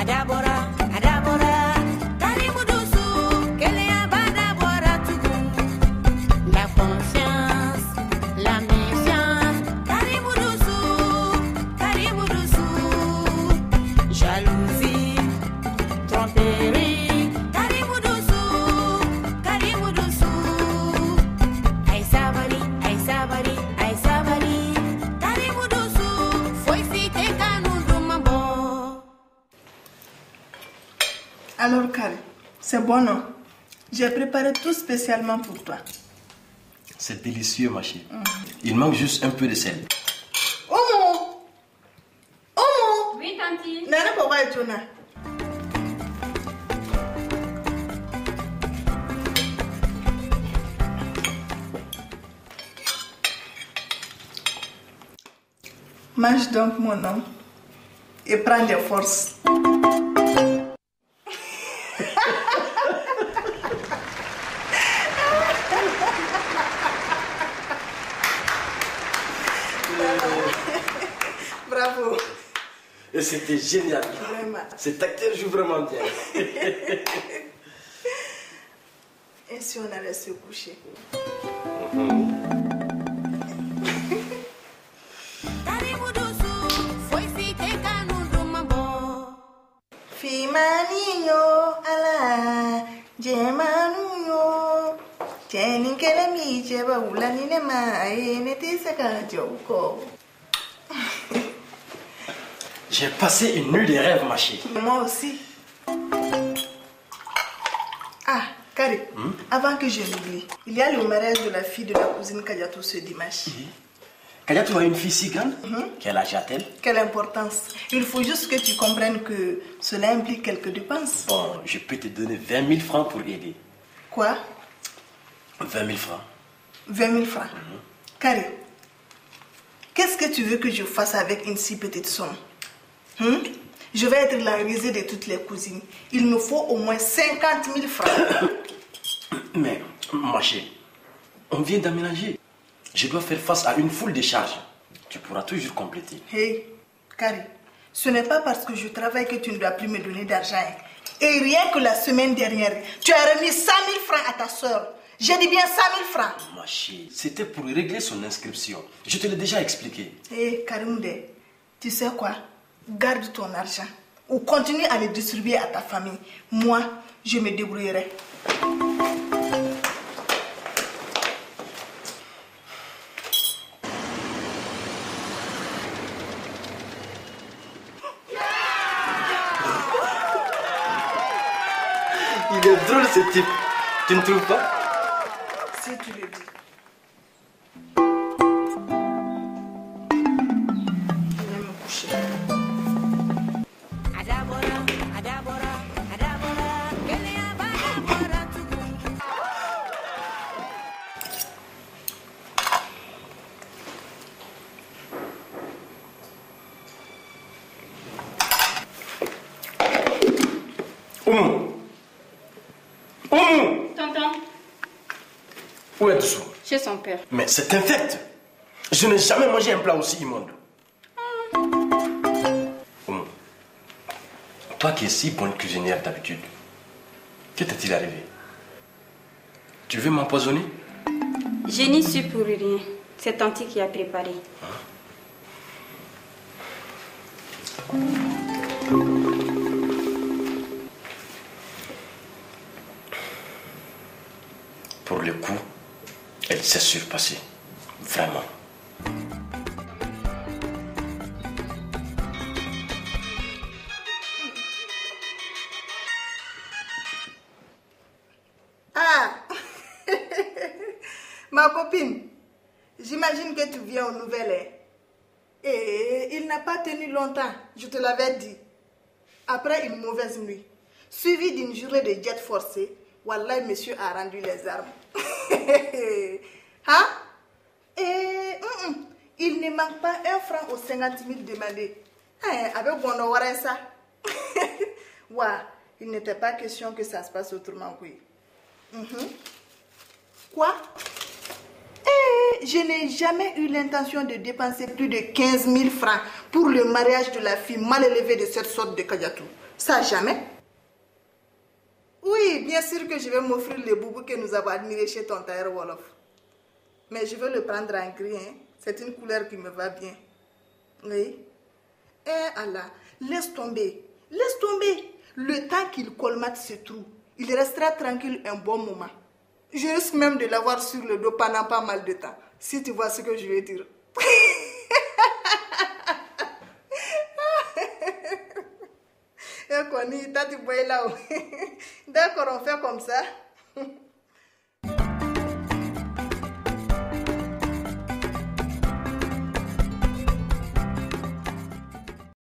Alors, Kari, c'est bon, non? J'ai préparé tout spécialement pour toi. C'est délicieux, ma chérie. Il manque juste un peu de sel. Omo! Omo! Oui, tanti. Nana, papa et Tona. Mange donc, mon homme, et prends des forces. Bravo. Et c'était génial. Vraiment. Cet acteur joue vraiment bien. Et si on allait se coucher? Fimaninho, ala, jemaninho, teninkele mi jeba ulanine ma netisa kajoko. J'ai passé une nuit de rêve, ma chérie. Moi aussi. Ah, Kari, avant que je l'oublie, il y a le mariage de la fille de la cousine Kadiatou ce dimanche. Kadiatou a une fille si grande. Quel âge a-t-elle? Quelle importance. Il faut juste que tu comprennes que cela implique quelques dépenses. Bon, je peux te donner 20 000 francs pour aider. Quoi? 20 000 francs. 20 000 francs. Kari, qu'est-ce que tu veux que je fasse avec une si petite somme? Je vais être la risée de toutes les cousines. Il me faut au moins 50 000 francs. Mais, ma chérie, on vient d'aménager. Je dois faire face à une foule de charges. Tu pourras toujours compléter. Hey, Kari, ce n'est pas parce que je travaille que tu ne dois plus me donner d'argent. Et rien que la semaine dernière, tu as remis 100 000 francs à ta soeur. J'ai dit bien 100 000 francs. Ma chérie, c'était pour régler son inscription. Je te l'ai déjà expliqué. Hey, Karimde, tu sais quoi? Garde ton argent ou continue à le distribuer à ta famille. Moi, je me débrouillerai. Il est drôle ce type. Tu ne trouves pas? Si tu le dis. Je vais me coucher. Tonton, Où es-tu? chez son père. Mais c'est infect. Je n'ai jamais mangé un plat aussi immonde. Toi qui es si bonne cuisinière d'habitude, que t'est-il arrivé? Tu veux m'empoisonner? Je n'y suis pour rien. C'est Tanti qui a préparé. Pour le coup, elle s'est surpassée. Vraiment. Ah, ma copine, j'imagine que tu viens aux nouvelles. Et il n'a pas tenu longtemps, je te l'avais dit. Après une mauvaise nuit, suivie d'une journée de jet forcé, Wallah, monsieur a rendu les armes. Hein? Et il ne manque pas un franc aux 50 000 demandés. Avec bon ça. Ouais, il n'était pas question que ça se passe autrement, oui. Quoi? Je n'ai jamais eu l'intention de dépenser plus de 15 000 francs pour le mariage de la fille mal élevée de cette sorte de Kadiatou. Ça, jamais. Oui, bien sûr que je vais m'offrir le boubou que nous avons admiré chez ton tailleur Wolof. Mais je vais le prendre en gris, hein. C'est une couleur qui me va bien. Oui. Eh Allah, laisse tomber. Laisse tomber. Le temps qu'il colmate ce trou, il restera tranquille un bon moment. Je risque même de l'avoir sur le dos pendant pas mal de temps. Si tu vois ce que je veux dire. D'accord, on fait comme ça.